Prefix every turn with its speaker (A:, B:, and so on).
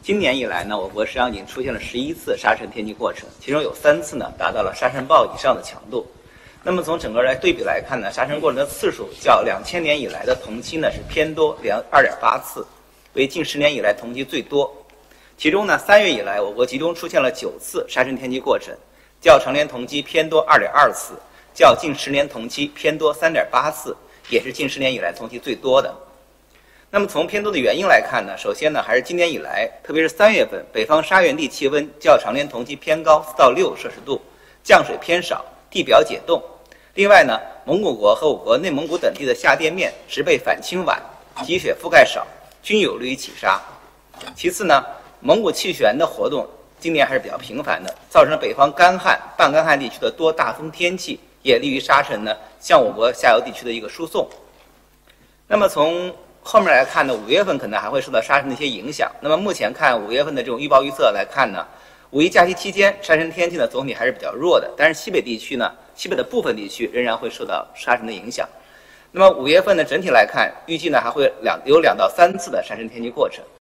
A: 今年以来呢，我国实际上已经出现了11次沙尘天气过程，其中有3次呢达到了沙尘暴以上的强度。那么从整个对比来看呢，沙尘过程的次数较2000年以来的同期呢是偏多2.8次，为近10年以来同期最多。其中呢，3月以来我国集中出现了9次沙尘天气过程，较常年同期偏多2.2次，较近10年同期偏多3.8次，也是近10年以来同期最多的。那么从偏多的原因来看呢，首先呢还是今年以来，特别是3月份，北方沙源地气温较常年同期偏高4到6摄氏度，降水偏少，地表解冻。另外呢，蒙古国和我国内蒙古等地的下垫面植被反侵晚，积雪覆盖少，均有利于起沙。其次呢，蒙古气旋的活动今年还是比较频繁的，造成了北方干旱、半干旱地区的多大风天气，也利于沙尘呢向我国下游地区的一个输送。那么从后面来看呢，5月份可能还会受到沙尘的一些影响。那么目前看5月份的这种预报预测来看呢，5一假期期间沙尘天气呢总体还是比较弱的，但是西北地区呢，西北的部分地区仍然会受到沙尘的影响。那么5月份呢整体来看，预计呢还会有2到3次的沙尘天气过程。